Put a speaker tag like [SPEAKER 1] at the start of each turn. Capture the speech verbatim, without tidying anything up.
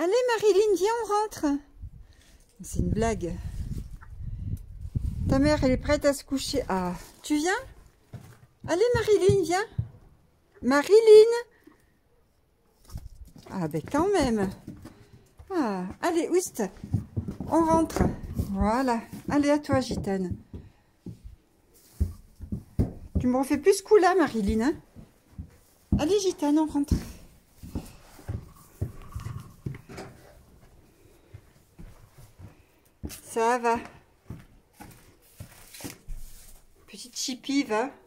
[SPEAKER 1] Allez Marilyn, viens, on rentre. C'est une blague. Ta mère, elle est prête à se coucher. Ah, tu viens? Allez Marilyn, viens. Marilyn. Ah ben quand même. Ah, allez, oust. On rentre. Voilà. Allez, à toi, gitane. Tu me refais plus ce coup-là, Marilyn. Hein? Allez, gitane, on rentre. Ça va. Petite chipie, va.